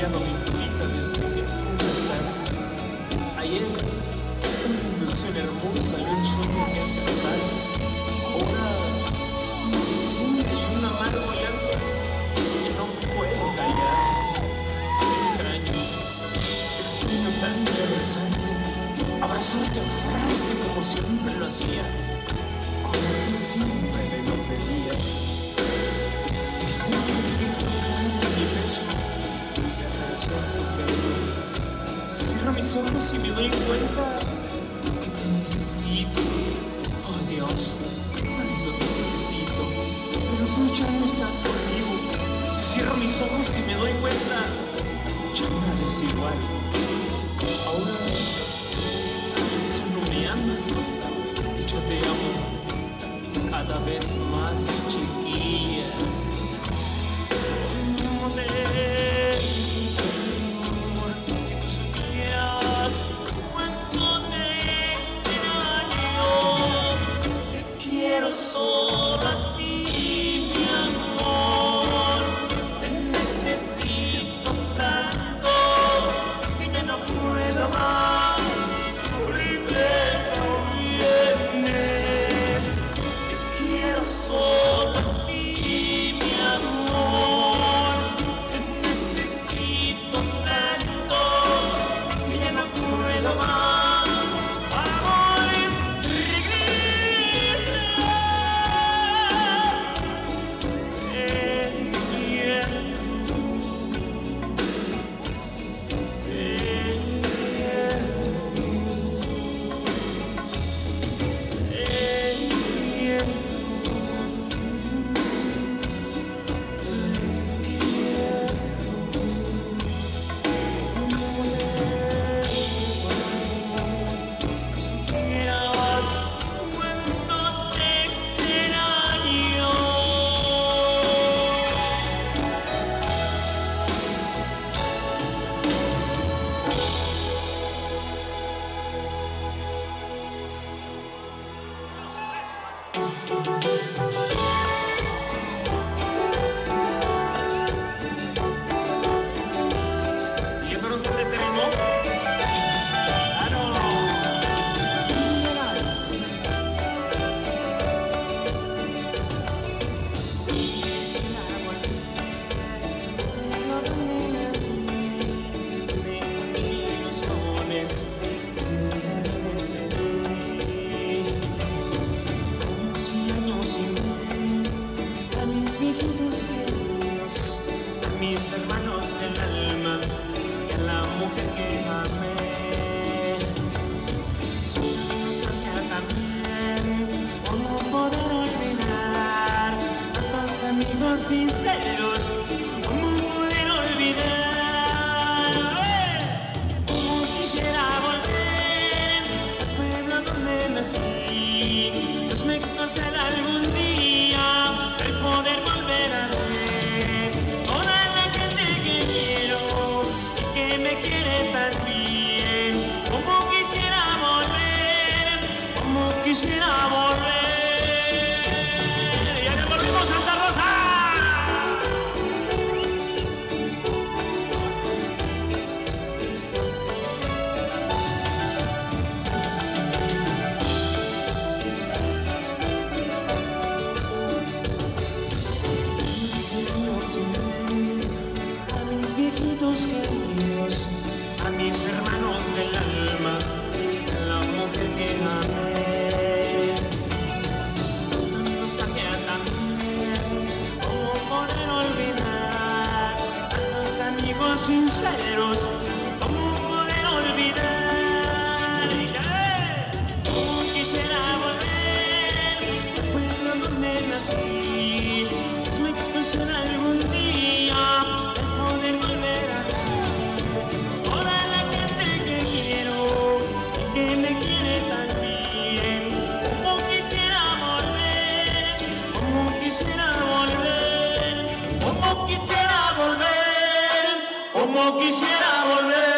cambiado mi vida desde que tú no estás. Ayer una ilusión hermosa y un sueño que alcanzar. Ahora hay un amargo llanto que no puedo callar. Te extraño tanto abrazarte fuerte como siempre lo hacía, como tú siempre me lo pedías. Quisiera sentir tocando mi pecho y acariciar tu pelo. Cierro mis ojos y me doy cuenta que te necesito. Oh Dios, cuánto te necesito, pero tú ya no estás conmigo. Cierro mis ojos y me doy cuenta, ya nada es igual. Ahora tú no me amas y yo te amo cada vez más, chiquilla. No te porque tú supieras cuánto te extraño. Te quiero solo a ti, mi amor. Te necesito tanto que ya no puedo más. Solo a ti, mi amor, te necesito tanto que ya no puedo más. Amor, regresa. Mis hermanos del alma y a la mujer que amé. Solo sabía también cómo poder olvidar tantos amigos sinceros, cómo poder olvidar. Como quisiera volver al pueblo donde nací. Dios me conceda algún día el poder volver a ver que me quiere tan bien. Como quisiera volver, como quisiera volver. ¡Ya nos volvimos, Santa Rosa! A mis viejitos queridos, a mis hermanos del alma, a la mujer que amé. Tanto sabía también cómo poder olvidar a los amigos sinceros, cómo poder olvidar. Como quisiera volver al pueblo donde nací. Dios me conceda algún día el poder volver a ver toda la gente que quiero y que me quiere tan bien. Como quisiera volver, como quisiera volver, como quisiera volver, como quisiera volver.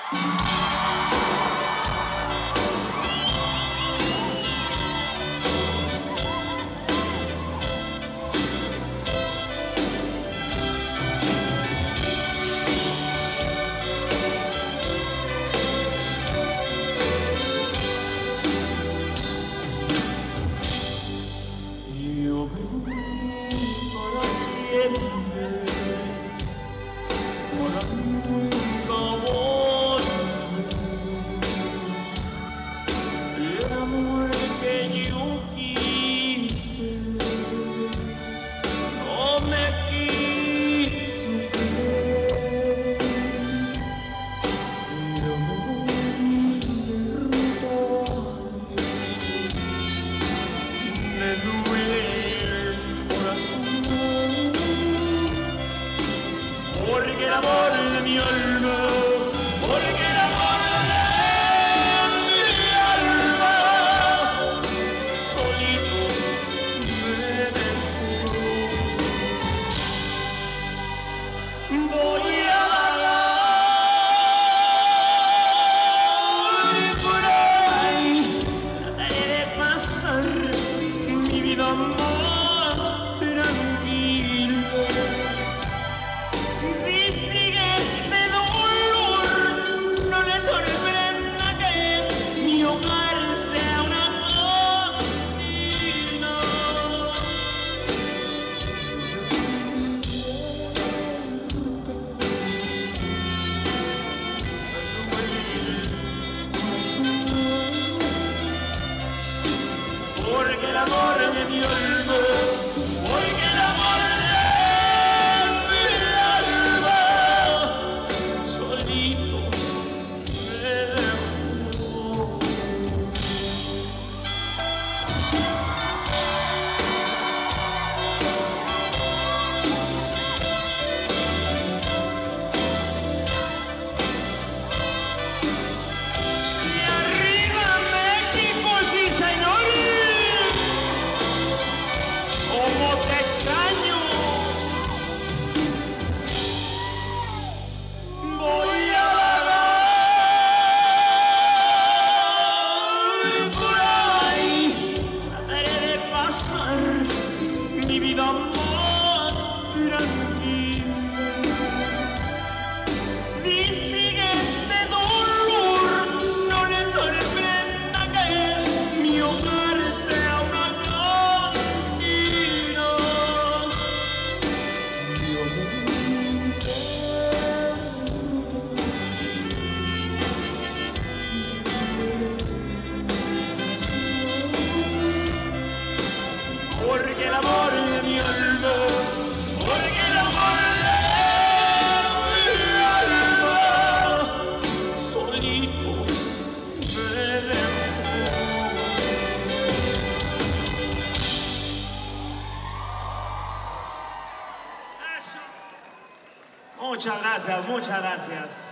Muchas gracias, muchas gracias.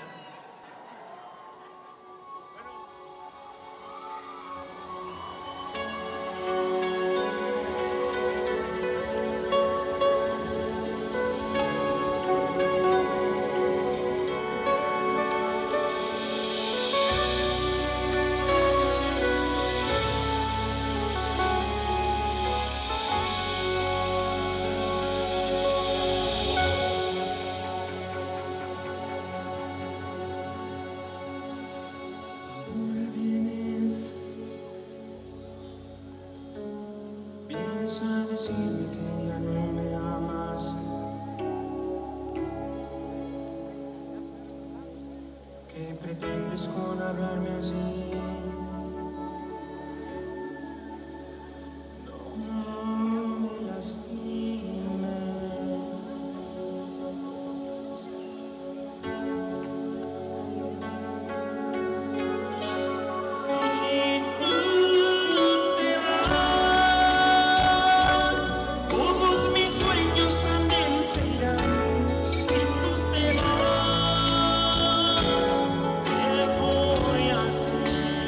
A decirme que ya no me amas, que pretendes con hablarme así. No me lastimes. ¿Qué voy a hacer?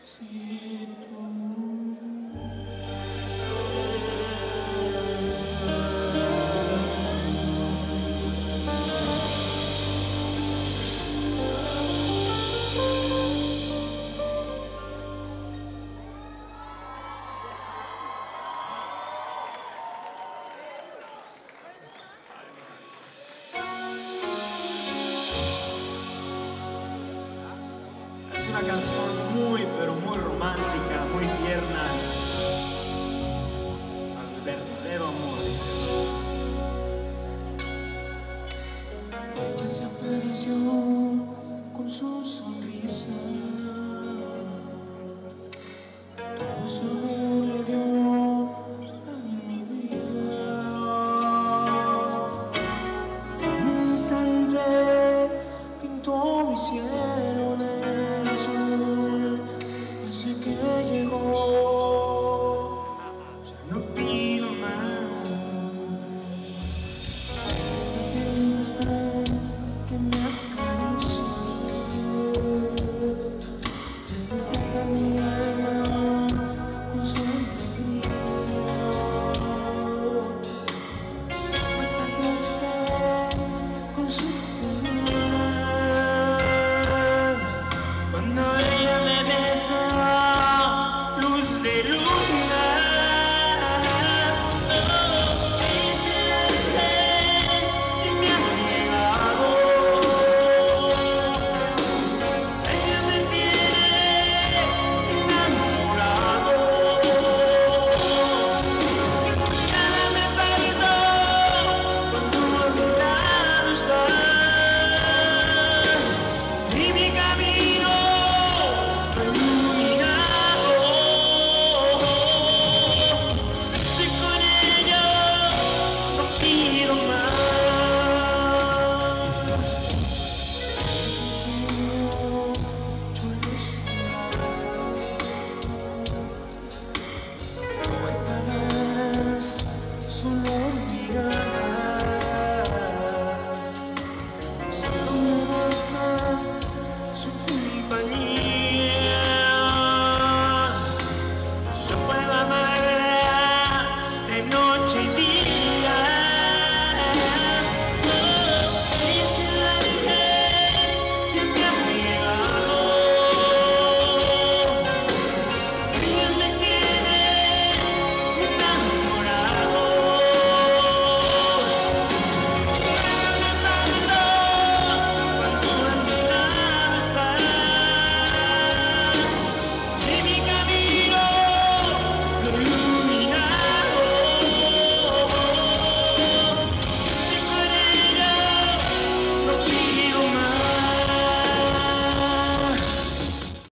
Si tú es una canción muy, pero muy romántica, muy tierna al verdadero amor. ella se apareció con su sonrisa, todo su amor le dio a mi vida. En un instante pintó mi cielo de su